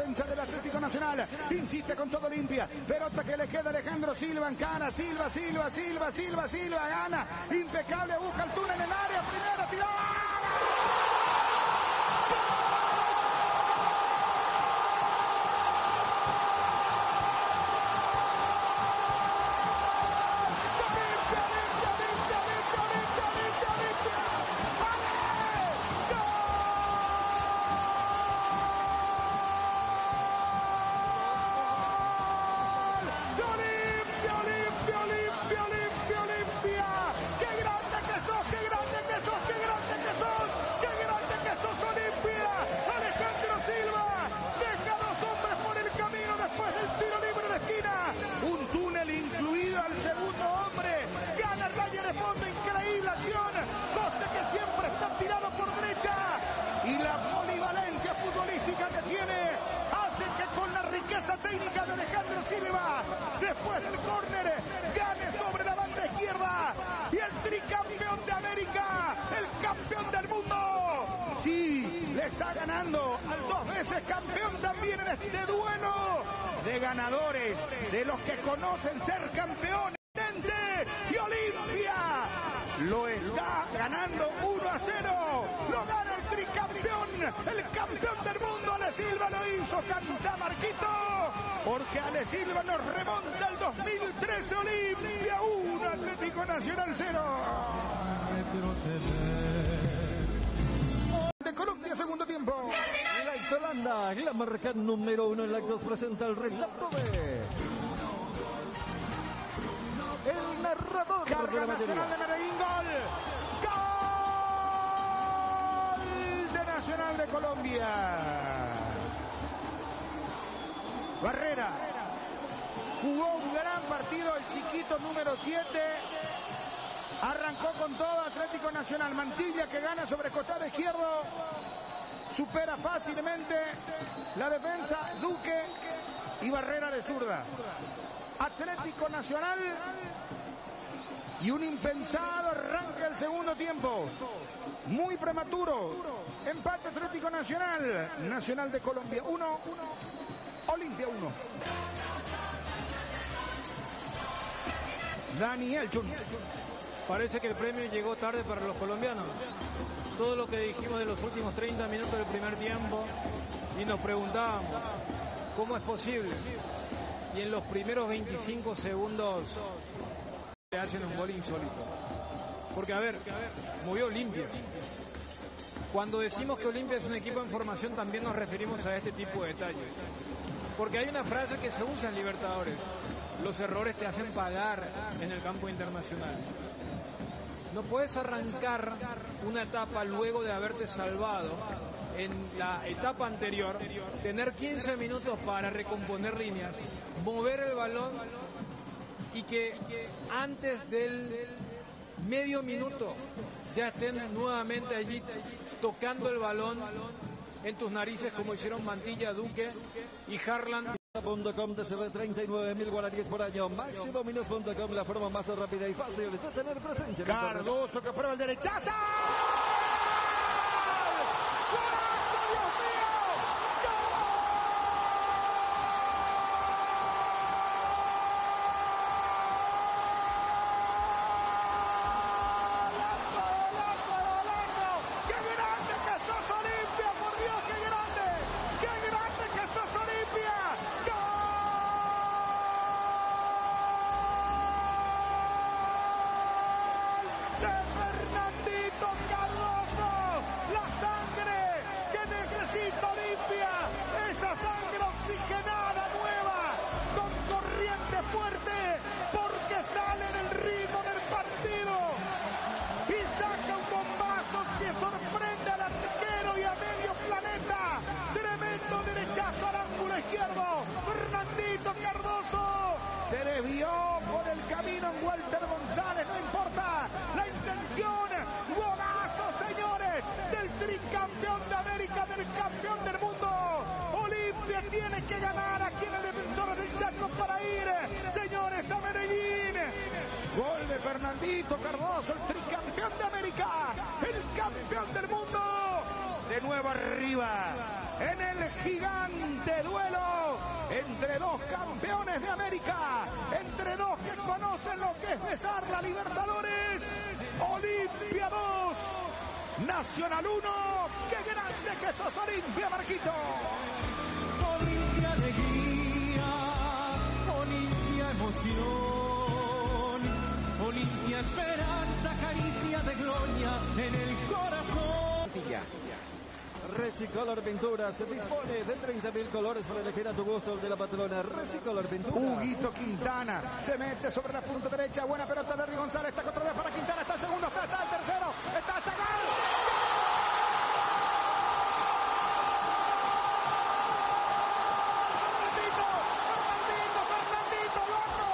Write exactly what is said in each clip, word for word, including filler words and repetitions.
defensa del Atlético Nacional. Insiste con todo Olimpia. Pelota que le queda a Alejandro Silva. Encana. Silva, Silva, Silva, Silva, Silva. Gana. Impecable. Busca el túnel en el área. Primero. Tiró. Un túnel incluido al segundo hombre. Gana raya de fondo. Increíble acción. Coste que siempre está tirado por derecha. Y la polivalencia futbolística que tiene hace que con la riqueza técnica de Alejandro Silva, después del córner, gane sobre la banda izquierda. Y el tricampeón de América, el campeón del mundo, sí, le está ganando al dos veces campeón también en este duelo de ganadores, de los que conocen ser campeones. Y Olimpia lo está ganando uno a cero. Lo gana el tricampeón, el campeón del mundo. Ale Silva lo hizo, canta Marquito, porque Ale Silva nos remonta el dos mil trece. Olimpia uno, Atlético Nacional cero. De Colombia, segundo tiempo. La Holanda, la marca número uno en la que nos presenta el relato de el narrador Carga de la Nacional de Medellín. Gol. Gol de Nacional de Colombia. Barrera jugó un gran partido el chiquito número siete. Arrancó con todo Atlético Nacional. Mantilla que gana sobre costado izquierdo. Supera fácilmente la defensa. Duque y Barrera de zurda. Atlético Nacional y un impensado arranque el segundo tiempo. Muy prematuro. Empate Atlético Nacional. Nacional de Colombia uno. Olimpia uno. Daniel Chun. Parece que el premio llegó tarde para los colombianos. Todo lo que dijimos de los últimos treinta minutos del primer tiempo y nos preguntábamos, ¿cómo es posible? Y en los primeros veinticinco segundos se hacen un gol insólito. Porque, a ver, movió Olimpia. Cuando decimos que Olimpia es un equipo en formación, también nos referimos a este tipo de detalles. Porque hay una frase que se usa en Libertadores: los errores te hacen pagar en el campo internacional. No puedes arrancar una etapa luego de haberte salvado en la etapa anterior, tener quince minutos para recomponer líneas, mover el balón y que antes del medio minuto ya estén nuevamente allí tocando el balón en tus narices, como hicieron Mantilla, Duque y Harlan. punto com te cede treinta y nueve mil guaraníes por año. Maxidominos punto com, la forma más rápida y fácil de tener presencia. Cardoso que prueba el derechazo. Fuerte, porque sale del ritmo del partido y saca un bombazo que sorprende al arquero y a medio planeta. Tremendo derechazo al ángulo izquierdo. Fernandito Cardoso se desvió por el camino en Walter González, no importa la intención. Golazo, señores, del tricampeón de América, del campeón del mundo. Olimpia tiene que ganar aquí en el Defensor del Chaco para ir, señores, a Medellín. Gol de Fernandito Cardoso, el tricampeón de América, el campeón del mundo. de nuevo arriba, en el gigante duelo entre dos campeones de América, entre dos que conocen lo que es besar la Libertadores. Olimpia dos, Nacional uno. ¡Qué grande que sos, Olimpia, Marquito! Olimpia alegría, Olimpia emoción, Olimpia esperanza, caricia de gloria en el corazón. Recicolor Pintura se dispone de treinta mil colores para elegir a tu gusto el de la patrona. Recicolor Pintura. Huguito Quintana se mete sobre la punta derecha. Buena pelota de Henry González. Está otra vez para Quintana. Está el segundo. Está, está el tercero. Está hasta acá. Fernandito. Fernandito. Fernandito. Loco.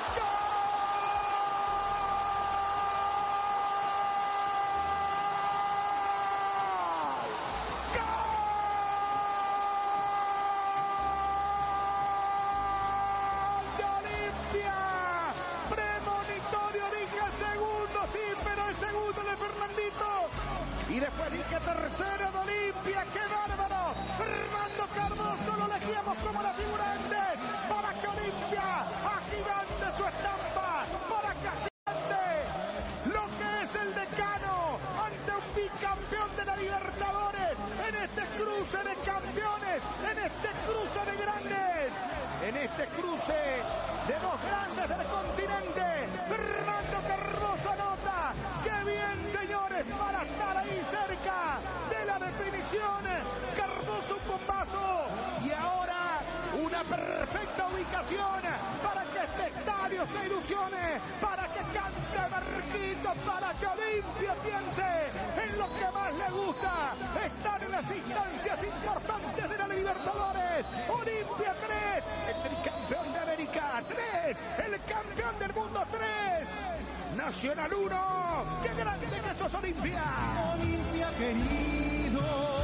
Premonitorio, dije el segundo, sí, pero el segundo de Fernandito. Y después dije tercero de Olimpia, qué bárbaro. Fernando Cardoso lo elegíamos como la figura antes. Para que Olimpia agigante su estampa. Para que agigante lo que es el decano ante un bicampeón de la Libertadores. En este cruce de campeones, en este cruce de grandes, en este cruce de dos grandes del continente. Fernando Cardoso anota. ¡Qué bien, señores! Para estar ahí cerca de la definición. Cardoso un bombazo. Y ahora una perfecta ubicación para que este estadio se ilusione, para que cante Marquito, para que Olimpia piense en lo que más le gusta, estar en las instancias importantes de la Libertadores. Olimpia tres, el tricampeón de América tres, el campeón del mundo tres, Nacional uno. ¡Qué grande que sos, Olimpia! Olimpia querido,